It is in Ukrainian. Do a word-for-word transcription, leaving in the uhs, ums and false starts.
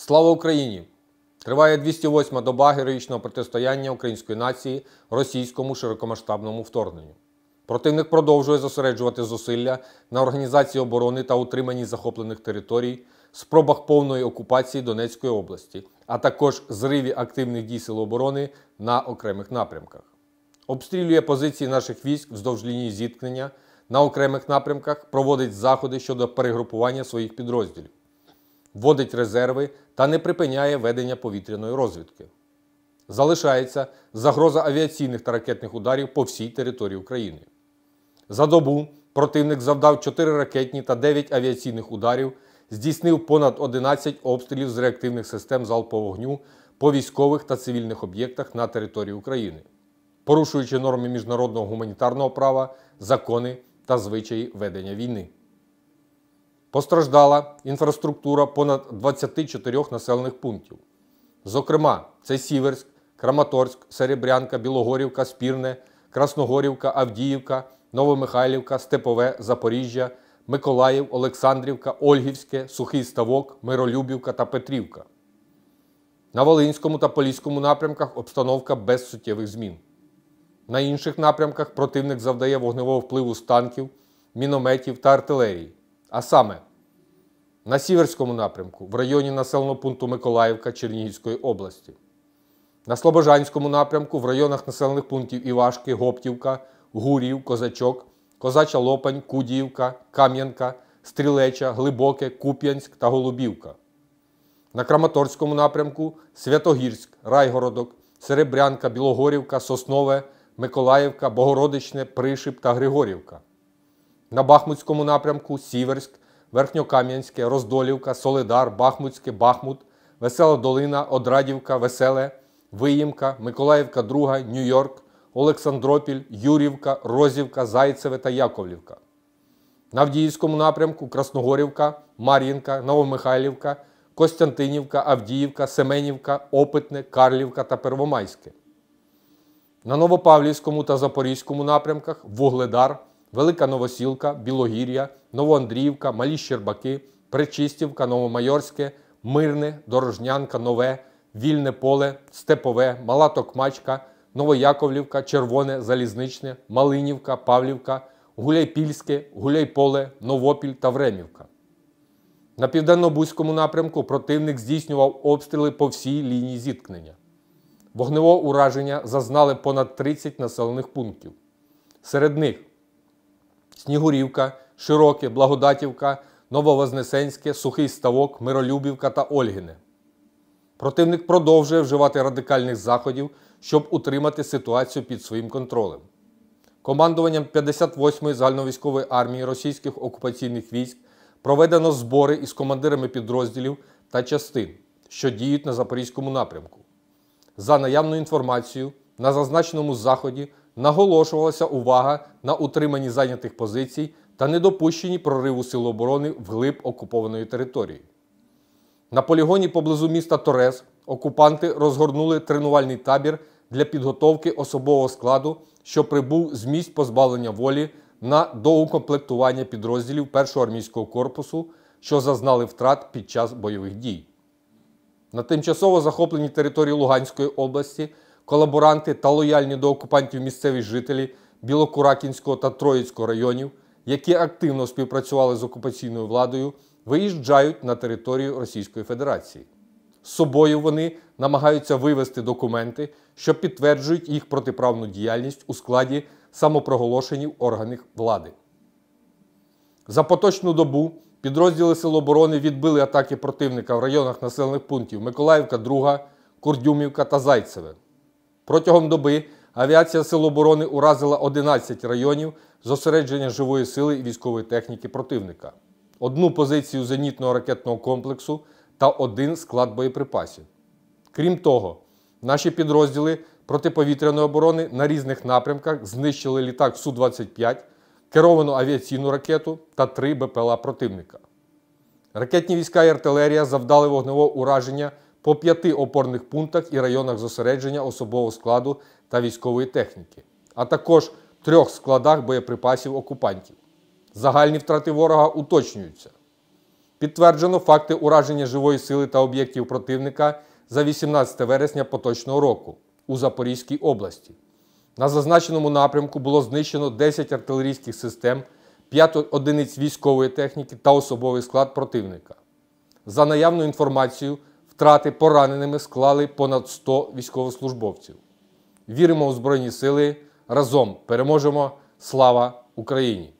Слава Україні! Триває двісті восьма доба героїчного протистояння української нації російському широкомасштабному вторгненню. Противник продовжує зосереджувати зусилля на організації оборони та утриманні захоплених територій, спробах повної окупації Донецької області, а також зриві активних дій Сил оборони на окремих напрямках. Обстрілює позиції наших військ вздовж лінії зіткнення на окремих напрямках, проводить заходи щодо перегрупування своїх підрозділів, вводить резерви та не припиняє ведення повітряної розвідки. Залишається загроза авіаційних та ракетних ударів по всій території України. За добу противник завдав чотири ракетні та дев'ять авіаційних ударів, здійснив понад одинадцять обстрілів з реактивних систем залпового вогню по військових та цивільних об'єктах на території України, порушуючи норми міжнародного гуманітарного права, закони та звичаї ведення війни. Постраждала інфраструктура понад двадцяти чотирьох населених пунктів. Зокрема, це Сіверськ, Краматорськ, Серебрянка, Білогорівка, Спірне, Красногорівка, Авдіївка, Новомихайлівка, Степове, Запоріжжя, Миколаїв, Олександрівка, Ольгівське, Сухий Ставок, Миролюбівка та Петрівка. На Волинському та Поліському напрямках обстановка без суттєвих змін. На інших напрямках противник завдає вогневого впливу з танків, мінометів та артилерії. А саме, на Сіверському напрямку в районі населеного пункту Миколаївка Чернігівської області, на Слобожанському напрямку в районах населених пунктів Івашки, Гоптівка, Гурів, Козачок, Козача Лопань, Кудіївка, Кам'янка, Стрілеча, Глибоке, Куп'янськ та Голубівка. На Краматорському напрямку Святогірськ, Райгородок, Серебрянка, Білогорівка, Соснове, Миколаївка, Богородичне, Пришип та Григорівка. На Бахмутському напрямку Сіверськ, Верхньокам'янське, Роздолівка, Солидар, Бахмутське, Бахмут, Весела Долина, Одрадівка, Веселе, Виїмка, Миколаївка Друга, Нью-Йорк, Олександропіль, Юрівка, Розівка, Зайцеве та Яковлівка. На Авдіївському напрямку Красногорівка, Мар'їнка, Новомихайлівка, Костянтинівка, Авдіївка, Семенівка, Опитне, Карлівка та Первомайське. На Новопавлівському та Запорізькому напрямках Вугледар, Велика Новосілка, Білогір'я, Новоандріївка, Малі Щербаки, Пречистівка, Новомайорське, Мирне, Дорожнянка, Нове, Вільне Поле, Степове, Мала Токмачка, Новояковлівка, Червоне, Залізничне, Малинівка, Павлівка, Гуляйпільське, Гуляйполе, Новопіль та Времівка. На Південно-Бузькому напрямку противник здійснював обстріли по всій лінії зіткнення. Вогневого ураження зазнали понад тридцять населених пунктів. Серед них Снігурівка, Широке, Благодатівка, Нововознесенське, Сухий Ставок, Миролюбівка та Ольгине. Противник продовжує вживати радикальних заходів, щоб утримати ситуацію під своїм контролем. Командуванням п'ятдесят восьмої загальновійськової армії російських окупаційних військ проведено збори із командирами підрозділів та частин, що діють на Запорізькому напрямку. За наявною інформацією, на зазначеному заході наголошувалася увага на утриманні зайнятих позицій та недопущенні прориву Сил оборони вглиб окупованої території. На полігоні поблизу міста Торез окупанти розгорнули тренувальний табір для підготовки особового складу, що прибув з місць позбавлення волі на доукомплектування підрозділів першого армійського корпусу, що зазнали втрат під час бойових дій. На тимчасово захопленій території Луганської області колаборанти та лояльні до окупантів місцеві жителі Білокуракінського та Троїцького районів, які активно співпрацювали з окупаційною владою, виїжджають на територію Російської Федерації. З собою вони намагаються вивезти документи, що підтверджують їх протиправну діяльність у складі самопроголошенів органів влади. За поточну добу підрозділи Сил оборони відбили атаки противника в районах населених пунктів Миколаївка Друга, Курдюмівка та Зайцеве. Протягом доби авіація Сил оборони уразила одинадцять районів зосередження живої сили і військової техніки противника, одну позицію зенітного ракетного комплексу та один склад боєприпасів. Крім того, наші підрозділи протиповітряної оборони на різних напрямках знищили літак Су двадцять п'ять, керовану авіаційну ракету та три Бе Пе Ел А противника. Ракетні війська і артилерія завдали вогневого ураження по п'яти опорних пунктах і районах зосередження особового складу та військової техніки, а також трьох складах боєприпасів окупантів. Загальні втрати ворога уточнюються. Підтверджено факти ураження живої сили та об'єктів противника за вісімнадцяте вересня поточного року у Запорізькій області. На зазначеному напрямку було знищено десять артилерійських систем, п'ять одиниць військової техніки та особовий склад противника. За наявною інформацією, втрати пораненими склали понад сто військовослужбовців. Віримо у Збройні Сили, разом переможемо! Слава Україні!